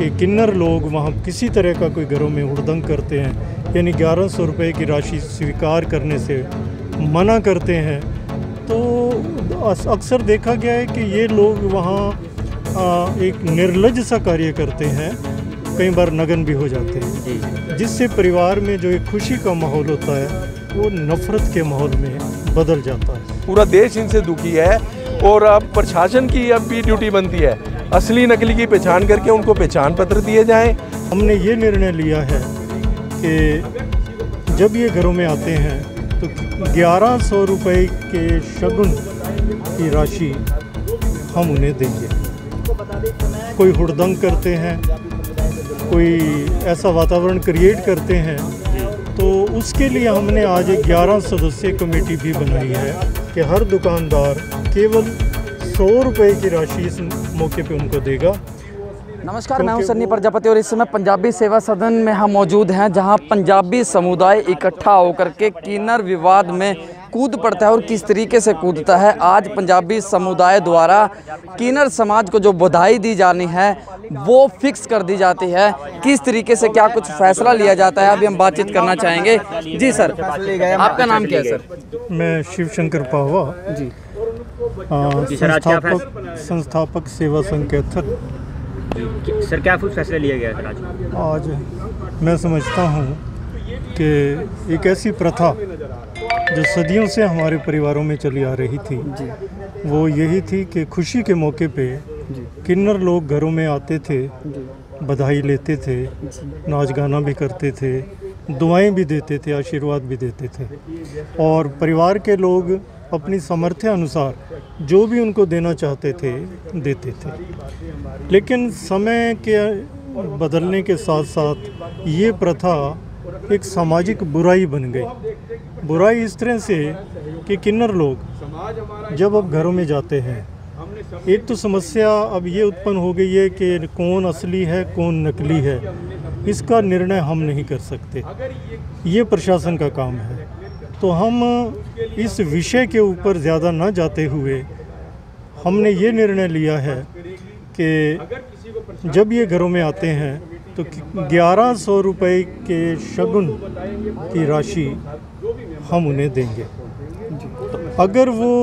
कि किन्नर लोग वहाँ किसी तरह का कोई घरों में हुड़दंग करते हैं, यानी 1100 रुपये की राशि स्वीकार करने से मना करते हैं, तो अक्सर देखा गया है कि ये लोग वहाँ एक निर्लज सा कार्य करते हैं, कई बार नगन भी हो जाते हैं, जिससे परिवार में जो एक खुशी का माहौल होता है वो नफरत के माहौल में बदल जाता है। पूरा देश इनसे दुखी है और अब प्रशासन की अब भी ड्यूटी बनती है असली नकली की पहचान करके उनको पहचान पत्र दिए जाएं। हमने ये निर्णय लिया है कि जब ये घरों में आते हैं तो 1100 रुपये के शगुन की राशि हम उन्हें देंगे। कोई हुड़दंग करते हैं, कोई ऐसा वातावरण क्रिएट करते हैं, तो उसके लिए हमने आज एक 11 सदस्यीय कमेटी भी बनाई है कि हर दुकानदार केवल 100 रुपये की राशि इस मौके पे उनको देगा। नमस्कार, मैं हूं सन्नी प्रजापति और इस समय पंजाबी सेवा सदन में हम मौजूद हैं, जहां पंजाबी समुदाय इकट्ठा होकर के किन्नर विवाद में कूद पड़ता है और किस तरीके से कूदता है। आज पंजाबी समुदाय द्वारा किन्नर समाज को जो बधाई दी जानी है वो फिक्स कर दी जाती है। किस तरीके से क्या कुछ फैसला लिया जाता है अभी हम बातचीत करना चाहेंगे। जी सर, आपका नाम क्या है सर? मैं शिव शंकर पावा जी, संस्थापक सेवा संघ कैथल। सर क्या कुछ फैसला लिया गया सर आज मैं समझता हूँ कि एक ऐसी प्रथा जो सदियों से हमारे परिवारों में चली आ रही थी, वो यही थी कि खुशी के मौके पे किन्नर लोग घरों में आते थे, बधाई लेते थे, नाच गाना भी करते थे, दुआएं भी देते थे, आशीर्वाद भी देते थे, और परिवार के लोग अपनी सामर्थ्य अनुसार जो भी उनको देना चाहते थे देते थे। लेकिन समय के बदलने के साथ साथ ये प्रथा एक सामाजिक बुराई बन गई। बुराई इस तरह से कि किन्नर लोग जब अब घरों में जाते हैं, एक तो समस्या अब ये उत्पन्न हो गई है कि कौन असली है कौन नकली है, इसका निर्णय हम नहीं कर सकते, ये प्रशासन का काम है। तो हम इस विषय के ऊपर ज़्यादा न जाते हुए हमने ये निर्णय लिया है कि जब ये घरों में आते हैं तो 1100 रुपये के शगुन की राशि हम उन्हें देंगे। अगर वो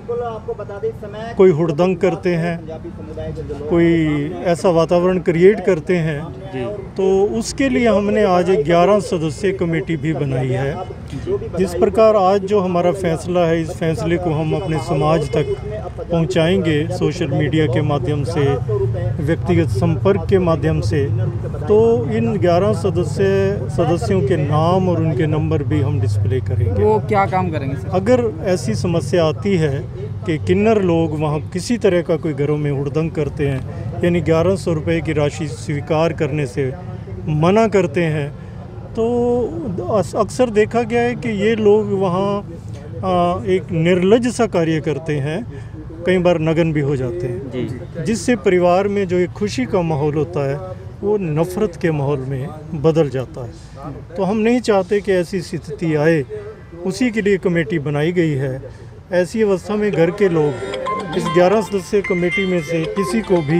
कोई हुड़दंग करते हैं, कोई ऐसा वातावरण क्रिएट करते हैं, तो उसके लिए हमने आज एक 11 सदस्यीय कमेटी भी बनाई है। जिस प्रकार आज जो हमारा फैसला है, इस फैसले को हम अपने समाज तक पहुंचाएंगे सोशल मीडिया के माध्यम से, व्यक्तिगत संपर्क के माध्यम से, तो इन 11 सदस्यों के नाम और उनके नंबर भी हम डिस्प्ले करेंगे। वो क्या काम करेंगे सर? अगर ऐसी समस्या आती है कि किन्नर लोग वहाँ किसी तरह का कोई घरों में हुड़दंग करते हैं, यानी 1100 रुपये की राशि स्वीकार करने से मना करते हैं, तो अक्सर देखा गया है कि ये लोग वहाँ एक निर्लज सा कार्य करते हैं, कई बार नगन भी हो जाते हैं, जिससे परिवार में जो एक खुशी का माहौल होता है वो नफरत के माहौल में बदल जाता है। तो हम नहीं चाहते कि ऐसी स्थिति आए, उसी के लिए कमेटी बनाई गई है। ऐसी अवस्था में घर के लोग इस 11 सदस्यीय कमेटी में से किसी को भी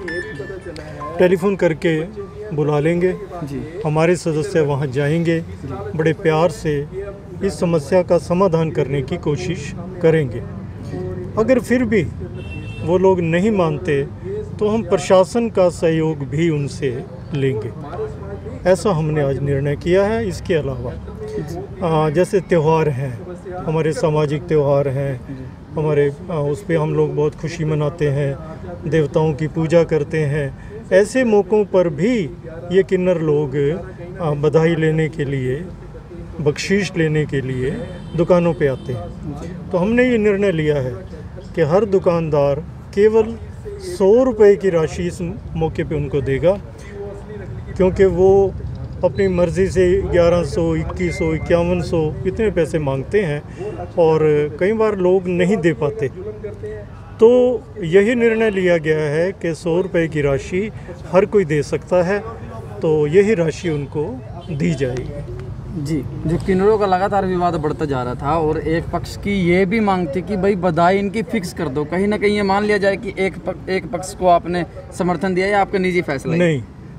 टेलीफोन करके बुला लेंगे, हमारे सदस्य वहां जाएंगे, बड़े प्यार से इस समस्या का समाधान करने की कोशिश करेंगे। अगर फिर भी वो लोग नहीं मानते तो हम प्रशासन का सहयोग भी उनसे लेंगे। ऐसा हमने आज निर्णय किया है। इसके अलावा जैसे त्यौहार हैं, हमारे सामाजिक त्यौहार हैं, हमारे उस पर हम लोग बहुत खुशी मनाते हैं, देवताओं की पूजा करते हैं, ऐसे मौक़ों पर भी ये किन्नर लोग बधाई लेने के लिए, बख्शीश लेने के लिए दुकानों पे आते हैं। तो हमने ये निर्णय लिया है कि हर दुकानदार केवल 100 रुपये की राशि इस मौके पे उनको देगा, क्योंकि वो अपनी मर्ज़ी से 1100, 2100, 5100 इतने पैसे मांगते हैं और कई बार लोग नहीं दे पाते। तो यही निर्णय लिया गया है कि 100 रुपये की राशि हर कोई दे सकता है, तो यही राशि उनको दी जाएगी। जी, जो किन्नरों का लगातार विवाद बढ़ता जा रहा था और एक पक्ष की ये भी मांग थी कि भाई बधाई इनकी फिक्स कर दो, कहीं ना कहीं ये मान लिया जाए कि एक पक्ष को आपने समर्थन दिया या आपका निजी फैसला? नहीं,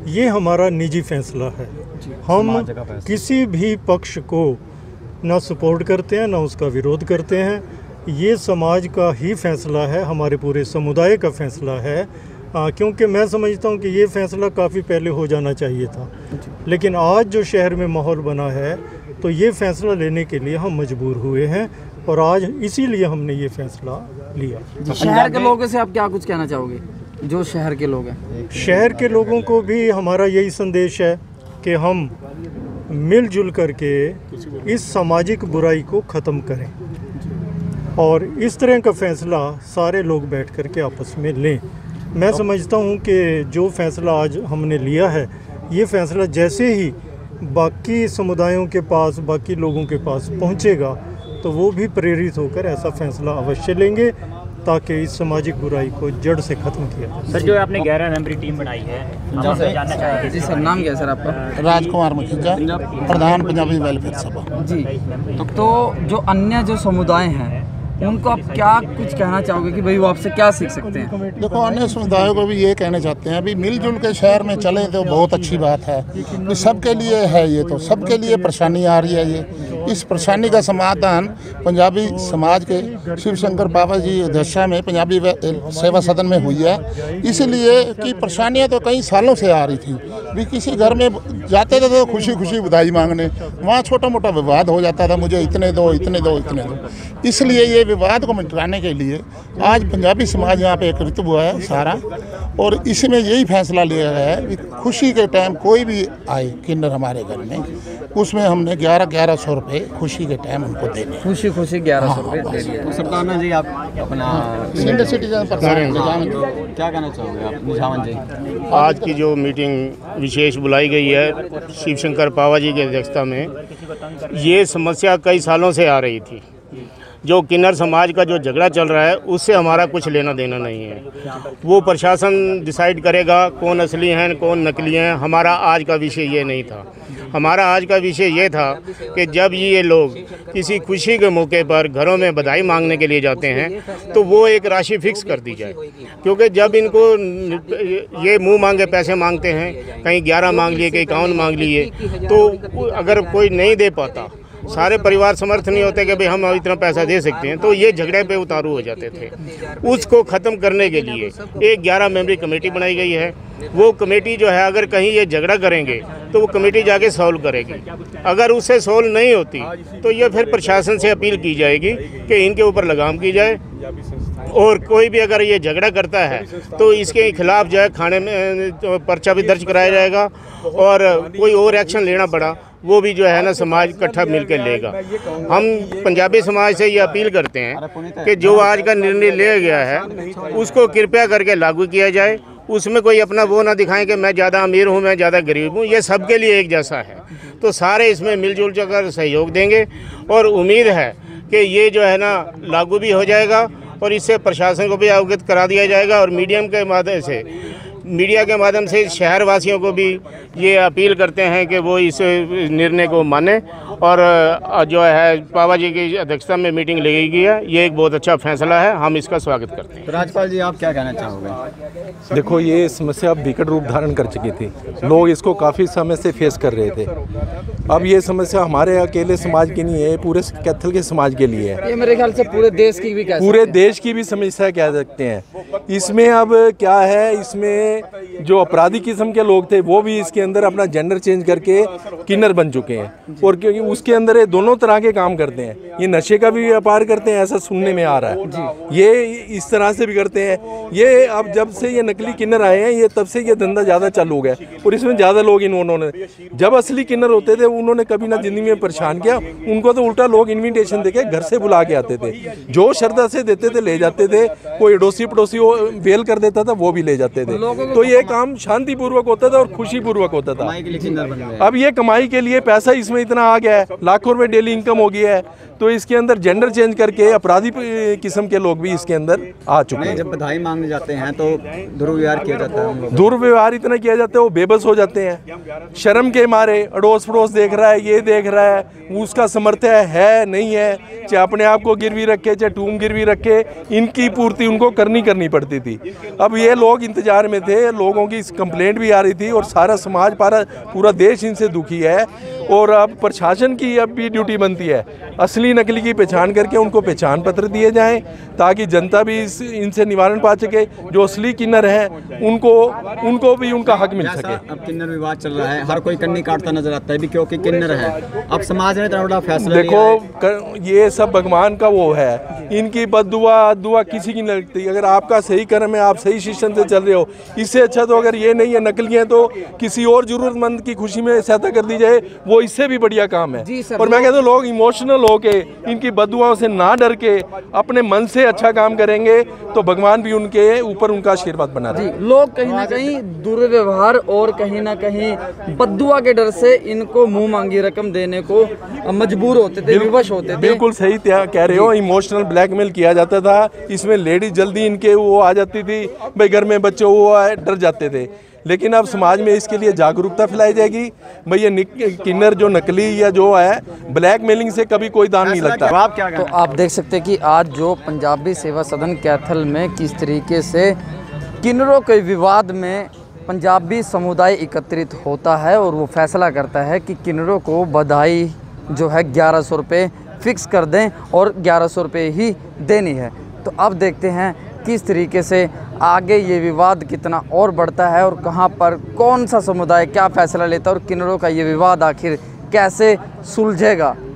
ये हमारा निजी फैसला है। हम किसी भी पक्ष को ना सपोर्ट करते हैं ना उसका विरोध करते हैं। ये समाज का ही फैसला है, हमारे पूरे समुदाय का फैसला है। क्योंकि मैं समझता हूँ कि ये फ़ैसला काफ़ी पहले हो जाना चाहिए था, लेकिन आज जो शहर में माहौल बना है तो ये फ़ैसला लेने के लिए हम मजबूर हुए हैं और आज इसीलिए हमने ये फ़ैसला लिया। शहर के लोगों से आप क्या कुछ कहना चाहोगे, जो शहर के लोग हैं? शहर के लोगों को भी हमारा यही संदेश है कि हम मिलजुल करके इस सामाजिक बुराई को ख़त्म करें और इस तरह का फ़ैसला सारे लोग बैठ कर के आपस में लें। मैं समझता हूँ कि जो फ़ैसला आज हमने लिया है, ये फ़ैसला जैसे ही बाकी समुदायों के पास, बाकी लोगों के पास पहुँचेगा तो वो भी प्रेरित होकर ऐसा फ़ैसला अवश्य लेंगे ताकि इस सामाजिक बुराई को जड़ से ख़त्म किया जाए। सर, जो आपने 11 मेंबरी टीम बनाई है, हम आपसे जानना चाहेंगे। जी सर, नाम क्या है सर आपका? राजकुमार मखीजा, प्रधान पंजाबी वेलफेयर सभा जी। तो जो अन्य जो समुदाय हैं उनको आप क्या कुछ कहना चाहोगे कि भाई वो आपसे क्या सीख सकते हैं? देखो, अन्य समुदायों को भी ये कहना चाहते हैं अभी मिलजुल के शहर में चले तो बहुत अच्छी बात है कि सबके लिए है, ये तो सबके लिए परेशानी आ रही है। ये इस परेशानी का समाधान पंजाबी समाज के शिव शंकर बाबा जी अध्यक्षता में पंजाबी सेवा सदन में हुई है, इसलिए कि परेशानियां तो कई सालों से आ रही थी। भी किसी घर में जाते थे तो खुशी खुशी बधाई मांगने, वहाँ छोटा मोटा विवाद हो जाता था, मुझे इतने दो इतने दो इतने दो। इसलिए ये विवाद को मिटाने के लिए आज पंजाबी समाज यहाँ पे एकत्रित हुआ है सारा, और इसमें यही फैसला लिया गया है कि खुशी के टाइम कोई भी आए किन्नर हमारे घर में, उसमें हमने 1100 रुपये खुशी के टाइम उनको देने। खुशी 1100 रुपये दे दिए। सरकार ने जी आप अपना सीनियर सिटीजन पर क्या कहना चाहोगे आप निझावन जी? आज की जो मीटिंग विशेष बुलाई गई है शिव शंकर पावा जी की अध्यक्षता में, ये समस्या कई सालों से आ रही थी। जो किन्नर समाज का जो झगड़ा चल रहा है उससे हमारा कुछ लेना देना नहीं है। वो प्रशासन डिसाइड करेगा कौन असली हैं कौन नकली हैं। हमारा आज का विषय ये नहीं था। हमारा आज का विषय ये था कि जब ये लोग किसी खुशी के मौके पर घरों में बधाई मांगने के लिए जाते हैं तो वो एक राशि फिक्स कर दी जाए, क्योंकि जब इनको ये मुंह मांगे पैसे मांगते हैं, कहीं 11 मांग लिए कहीं 51 मांग लिए, तो अगर कोई नहीं दे पाता, सारे परिवार समर्थ नहीं होते कि भाई हम इतना पैसा दे सकते हैं, तो ये झगड़े पे उतारू हो जाते थे। उसको ख़त्म करने के लिए एक 11 मेंबरी कमेटी बनाई गई है। वो कमेटी जो है अगर कहीं ये झगड़ा करेंगे तो वो कमेटी जाके सॉल्व करेगी। अगर उससे सॉल्व नहीं होती तो ये फिर प्रशासन से अपील की जाएगी कि इनके ऊपर लगाम की जाए, और कोई भी अगर ये झगड़ा करता है तो इसके खिलाफ जो है थाने में पर्चा भी दर्ज कराया जाएगा, और कोई और एक्शन लेना पड़ा वो भी जो है ना समाज इकट्ठा मिलकर लेगा। हम पंजाबी समाज से ये अपील करते हैं कि जो आज का निर्णय लिया गया है उसको कृपया करके लागू किया जाए। उसमें कोई अपना वो ना दिखाएं कि मैं ज़्यादा अमीर हूँ मैं ज़्यादा गरीब हूँ। ये सबके लिए एक जैसा है, तो सारे इसमें मिलजुल कर सहयोग देंगे, और उम्मीद है कि ये जो है ना लागू भी हो जाएगा, और इससे प्रशासन को भी अवगत करा दिया जाएगा, और मीडिया के माध्यम से शहर वासियों को भी ये अपील करते हैं कि वो इस निर्णय को माने। और जो है पावा जी की अध्यक्षता में मीटिंग ली गई है, ये एक बहुत अच्छा फैसला है, हम इसका स्वागत करते हैं। तो राज्यपाल जी आप क्या कहना चाहोगे? देखो, ये समस्या अब विकट रूप धारण कर चुकी थी, लोग इसको काफ़ी समय से फेस कर रहे थे। अब ये समस्या हमारे अकेले समाज की नहीं है, पूरे कैथल के समाज के लिए है। ये मेरे ख्याल से पूरे देश की भी पूरे देश की भी समस्या कह सकते हैं। इसमें अब क्या है, इसमें जो अपराधी किस्म के लोग थे वो भी इसके अंदर अपना जेंडर चेंज करके किन्नर बन चुके हैं, और क्योंकि उसके अंदर ये दोनों तरह के काम करते हैं। ये नशे का भी व्यापार करते हैं, ऐसा सुनने में आ रहा है, ये इस तरह से भी करते हैं। ये अब जब से ये नकली किन्नर आए हैं, ये तब से ये धंधा ज़्यादा चालू हो गया, और इसमें ज़्यादा लोग इन्होंने, जब असली किन्नर होते थे उन्होंने कभी ना जिंदगी में परेशान किया, उनको तो उल्टा लोग इन्विटेशन देके घर से बुला के आते थे, जो श्रद्धा से देते थे ले जाते थे, कोई अड़ोसी पड़ोसी वेल कर देता था वो भी ले जाते थे। तो ये काम शांतिपूर्वक होता था और खुशी पूर्वक होता था। अब ये कमाई के लिए पैसा इसमें इतना आ गया है, लाखों रुपए डेली इनकम हो गया है। तो इसके अंदर जेंडर चेंज करके अपराधी किस्म के लोग भी इसके अंदर आ चुके हैं। जब बधाई मांगने जाते हैं तो दुर्व्यवहार किया जाता है उन लोगों दुर्व्यवहार इतना किया जाता है, वो बेबस हो जाते हैं शर्म के मारे। अड़ोस पड़ोस देख रहा है, ये देख रहा है, उसका समर्थन है नहीं है, चाहे अपने आप को गिरवी रखे, चाहे टूम गिरवी रखे, इनकी पूर्ति उनको करनी पड़ती थी। अब ये लोग इंतजार में थे, लोगों की कंप्लेंट भी आ रही थी और सारा समाज पूरा देश इनसे दुखी है। और अब प्रशासन की अब भी ड्यूटी बनती है असली नकली की पहचान करके उनको पहचान पत्र दिए जाएं, ताकि जनता भी इनसे निवारण पा सके। जो असली किन्नर हैं उनको भी उनका हक मिल सके। अब किन्नर विवाद चल रहा है, हर कोई कन्नी काटता नजर आता है भी क्योंकि किन्नर है। अब समाज ने इतना बड़ा फैसला देखो, ये सब भगवान का वो है, इनकी बद्दुआ किसी की नहीं लगती। अगर आपका सही कर्म है, आप सही शिक्षण से चल रहे हो, इससे अच्छा तो अगर ये नहीं है नकली है तो किसी और जरूरतमंद की खुशी में सहायता कर दी जाए, वो इससे भी बढ़िया काम है। और मैं कहता हूँ लोग इमोशनल होके, इनकी बद्दुआओं से ना डर के अपने मन से अच्छा काम करेंगे तो भगवान भी उनके ऊपर उनका आशीर्वाद बना रहे। लोग कहीं ना कहीं दुर्व्यवहार और कहीं ना कहीं बद्दुआ के डर से इनको मुंह मांगी रकम देने को मजबूर होते थे, विवश होते थे। बिल्कुल सही कह रहे हो, इमोशनल ब्लैकमेल किया जाता था। इसमें लेडीज जल्दी इनके वो आ जाती थी, भाई घर में बच्चे वो डर जाते थे। लेकिन अब समाज में इसके लिए जागरूकता फैलाई जाएगी। भाई ये किन्नर जो नकली या जो है ब्लैकमेलिंग से कभी कोई दान नहीं लगता। आप क्या तो आप देख सकते हैं कि आज जो पंजाबी सेवा सदन कैथल में किस तरीके से किन्नरों के विवाद में पंजाबी समुदाय एकत्रित होता है और वो फैसला करता है कि किन्नरों को बधाई जो है 1100 रुपये फिक्स कर दें और 1100 रुपये ही देनी है। तो अब देखते हैं किस तरीके से आगे ये विवाद कितना और बढ़ता है और कहाँ पर कौन सा समुदाय क्या फैसला लेता है और किन्नरों का ये विवाद आखिर कैसे सुलझेगा।